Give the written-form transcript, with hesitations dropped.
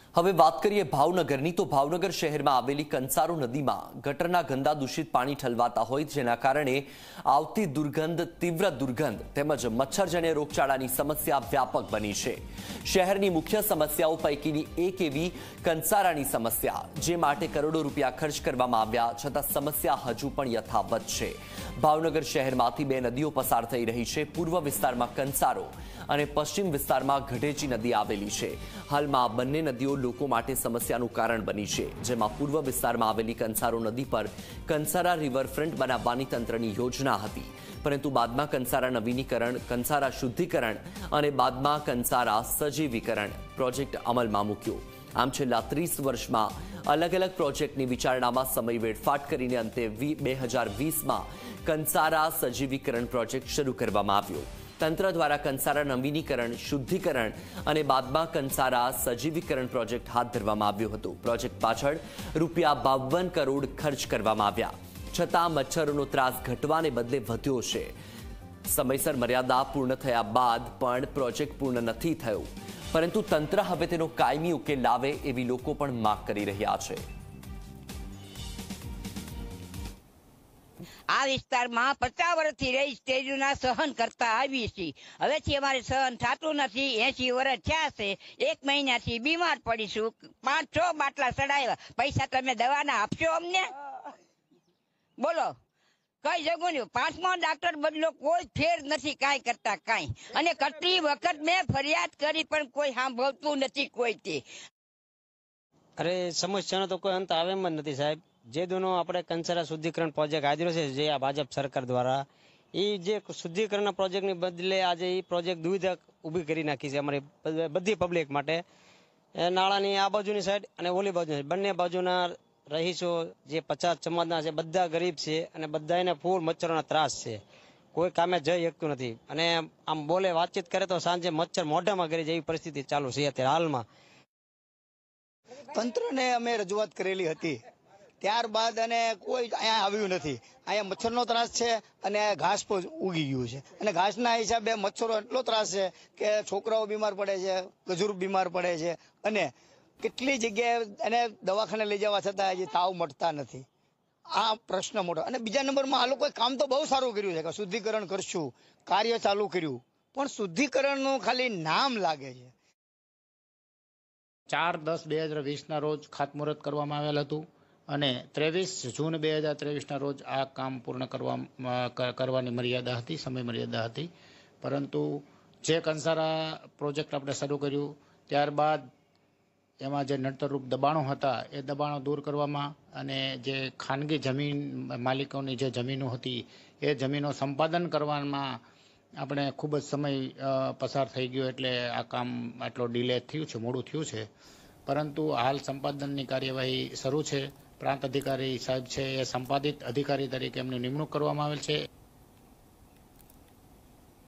હવે વાત કરીએ ભાવનગરની તો ભાવનગર શહેરમાં આવેલી કંસારો નદીમાં ગટરના ગંદા દૂષિત પાણી ઠલવાતા હોય જેના કારણે આવતી દુર્ગંધ તીવ્ર દુર્ગંધ તેમજ મચ્છરજન્ય રોગચાળાની સમસ્યા વ્યાપક બની છે। શહેરની મુખ્ય સમસ્યાઓ પૈકીની એક એવી કંસારાની સમસ્યા જે માટે કરોડો રૂપિયા ખર્ચ કરવામાં આવ્યા છતાં સમસ્યા હજુ પણ યથાવત છે। ભાવનગર શહેરમાંથી બે નદીઓ પસાર થઈ રહી છે। પૂર્વ વિસ્તારમાં કંસારો અને પશ્ચિમ વિસ્તારમાં ગઢેચી નદી આવેલી છે। હાલમાં બંને નદીઓ લોકો માટે સમસ્યાનું કારણ બની છે, જેમાં પૂર્વ વિસ્તારમાં આવેલી કંસારો નદી પર કંસારા રિવરફ્રન્ટ બનાવવાની તંત્રની યોજના હતી, પરંતુ બાદમાં કંસારા નવીનીકરણ, કંસારા શુદ્ધિકરણ અને બાદમાં કંસારા સજીવીકરણ પ્રોજેક્ટ અમલમાં મૂક્યો। આમ છેલ્લા 30 વર્ષમાં અલગ અલગ પ્રોજેક્ટની વિચારણામાં સમય વેડફાટ કરીને અંતે 2020માં કંસારા સજીવીકરણ પ્રોજેક્ટ શરૂ કરવામાં આવ્યો। તંત્ર દ્વારા કંસારા નવીનીકરણ, શુદ્ધિકરણ અને બાદમાં કંસારા સજીવીકરણ પ્રોજેક્ટ હાથ ધરવામાં આવ્યો હતો। પ્રોજેક્ટ પાછળ ₹52 કરોડ ખર્ચ કરવામાં આવ્યા, છતાં મચ્છરોનો ત્રાસ ઘટવાને બદલે વધ્યો છે। સમયસર મર્યાદા પૂર્ણ થયા બાદ પણ પ્રોજેક્ટ પૂર્ણ નથી થયો, પરંતુ તંત્ર હવે તેનો કાયમી ઉકેલ લાવે એવી લોકો પણ માંગ કરી રહ્યા છે। આ વિસ્તારમાં 50 વર્ષથી રહી સ્ટેજના સહન કરતા આવી છીએ। હવેથી અમારે સહન થતું નથી। 80 વર્ષ થયા છે। 1 મહિનાથી બીમાર પડીશું। 5-6 બાટલા ચડાવ્યા, પૈસા તમે દવાના આપશો અમને? બોલો, કઈ જગું નહીં। 5મો ડાક્ટર બદલો, કોઈ ફેર નથી કાંઈ કરતા કાંઈ। અને કેટલી વખત મેં ફરિયાદ કરી પણ કોઈ સાંભળતું નથી કોઈ તે। અરે સમસ્યાનો તો કોઈ અંત આવે એમ જ નથી સાહેબ। જે દોનો આપણે કંસારા શુદ્ધિકરણ પ્રોજેક્ટ આદર્યો છે, જે આ ભાજપ સરકાર દ્વારા, એ જે શુદ્ધિકરણના પ્રોજેક્ટની બદલે આજે એ પ્રોજેક્ટ દુવિધા ઊભી કરી નાખી છે અમારી બધી પબ્લિક માટે। નાળાની આ બાજુની સાઈડ અને ઓલી બાજુની બંને બાજુના રહીશો જે 50 સમાજના છે, બધા ગરીબ છે અને બધાને ફૂલ મચ્છરોના ત્રાસ છે। કોઈ કામે જઈ શકતું નથી અને આમ બોલે વાતચીત કરે તો સાંજે મચ્છર મોઢામાં કરી જાય એવી પરિસ્થિતિ ચાલુ છે અત્યારે હાલમાં। તંત્રને અમે રજૂઆત કરેલી હતી, ત્યારબાદ અને કોઈ અહીંયા આવ્યું નથી। અહીંયા મચ્છરનો ત્રાસ છે અને ઘાસ પણ ઉગી ગયું છે અને ઘાસના હિસાબે મચ્છરો એટલો ત્રાસ છે કે છોકરાઓ બીમાર પડે છે, ગજુર બીમાર પડે છે અને કેટલી જગ્યાએ એને દવાખાને લઈ જવા છતાં હજી તાવ મળતા નથી। આ પ્રશ્ન મોટો। અને બીજા નંબરમાં આ લોકોએ કામ તો બહુ સારું કર્યું છે કે શુદ્ધિકરણ કરશું, કાર્ય ચાલુ કર્યું, પણ શુદ્ધિકરણનું ખાલી નામ લાગે છે। 4/10/2020ના રોજ ખાતમુહૂર્ત કરવામાં આવેલ હતું અને 23 જૂન 2023ના રોજ આ કામ પૂર્ણ કરવાની મર્યાદા હતી, સમય મર્યાદા હતી। પરંતુ જે કંસારા પ્રોજેક્ટ આપણે શરૂ કર્યું ત્યારબાદ એમાં જે નડતરરૂપ દબાણો હતા એ દબાણો દૂર કરવામાં અને જે ખાનગી જમીન માલિકોની જે જમીનો હતી એ જમીનો સંપાદન કરવામાં આપણે ખૂબ જ સમય પસાર થઈ ગયો, એટલે આ કામ આટલો ડિલે થયું છે, મોડું થયું છે। પરંતુ હાલ સંપાદનની કાર્યવાહી શરૂ છે। પ્રાંત અધિકારી સાહેબ છે એ સંપાદિત અધિકારી તરીકે એમની નિમણૂક કરવામાં આવેલ છે।